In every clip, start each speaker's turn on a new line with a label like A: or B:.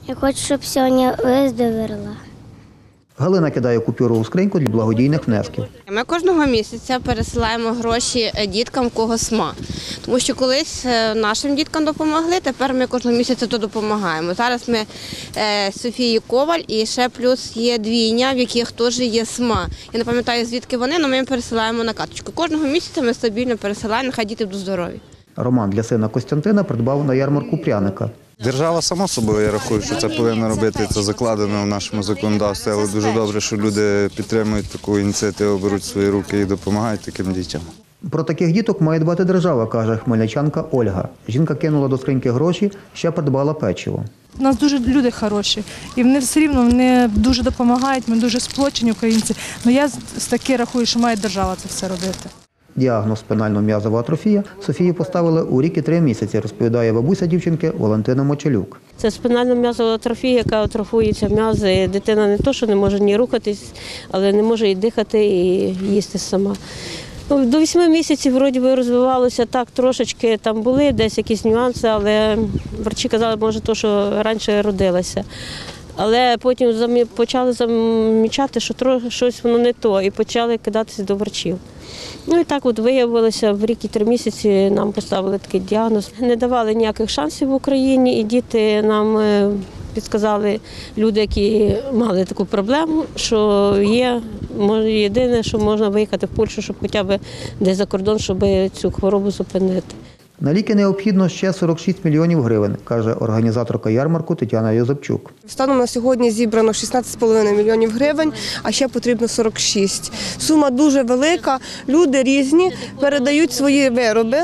A: Я хочу, щоб сьогодні виздоровіла.
B: Галина кидає купюру у скриньку для благодійних внесків.
C: Ми кожного місяця пересилаємо гроші діткам, в кого СМА. Тому що колись нашим діткам допомогли, тепер ми кожного місяця то допомагаємо. Зараз ми Софії Коваль і ще плюс є двійня, в яких теж є СМА. Я не пам'ятаю, звідки вони, але ми їм пересилаємо на карточку. Кожного місяця ми стабільно пересилаємо, нехай діти будуть здорові.
B: Роман для сина Костянтина придбав на ярмарку пряника.
D: Держава сама собою, я рахую, що це повинна робити, це закладено в нашому законодавстві, але дуже добре, що люди підтримують таку ініціативу, беруть свої руки і допомагають таким дітям.
B: Про таких діток має дбати держава, каже хмельничанка Ольга. Жінка кинула до скриньки гроші, ще придбала печиво.
E: У нас дуже люди хороші, і вони все рівно дуже допомагають, ми дуже сплочені українці. Але я таки рахую, що має держава це все робити.
B: Діагноз спинально-м'язова атрофія Софії поставили у рік і 3 місяці, розповідає бабуся дівчинки Валентина Мочелюк.
F: Це спинально-м'язова атрофія, яка атрофується м'язи. Дитина не то, що не може ні рухатись, але не може і дихати, і їсти сама. До 8 місяців вроді би розвивалося так трошечки, там були десь якісь нюанси, але врачі казали, може, то, що раніше родилася. Але потім почали замічати, що щось воно не то, і почали кидатися до врачів. Ну і так от виявилося, в рік і 3 місяці нам поставили такий діагноз. Не давали ніяких шансів в Україні, і діти нам підказали, люди, які мали таку проблему, що є єдине, що можна виїхати в Польщу, щоб хоча б десь за кордон, щоб цю хворобу зупинити.
B: На ліки необхідно ще 46 мільйонів гривень, каже організаторка ярмарку Тетяна Йозепчук.
G: Станом на сьогодні зібрано 16,5 мільйонів гривень, а ще потрібно 46. Сума дуже велика, люди різні, передають свої вироби,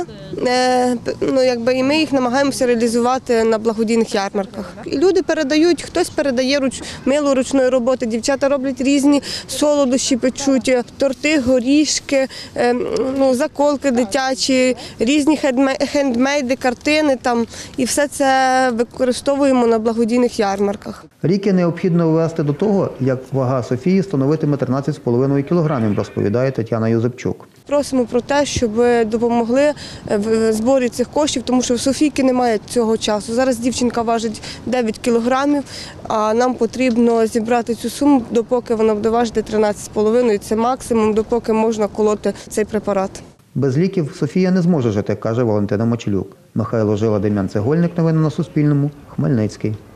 G: і ми їх намагаємося реалізувати на благодійних ярмарках. Люди передають, хтось передає мило ручної роботи, дівчата роблять різні солодощі, печуть, торти, горішки, заколки дитячі, різні хендмейди, картини і все це використовуємо на благодійних ярмарках.
B: Ліки необхідно ввести до того, як вага Софії становитиме 13,5 кілограмів, розповідає Тетяна Йозепчук.
G: Просимо про те, щоб допомогли в зборі цих коштів, тому що в Софійки немає цього часу. Зараз дівчинка важить 9 кілограмів, а нам потрібно зібрати цю суму, допоки вона буде важити 13,5. Це максимум, допоки можна колоти цей препарат.
B: Без ліків Софія не зможе жити, каже Валентина Мочелюк. Михайло Жила, Дем'ян Цегольник. Новини на Суспільному. Хмельницький.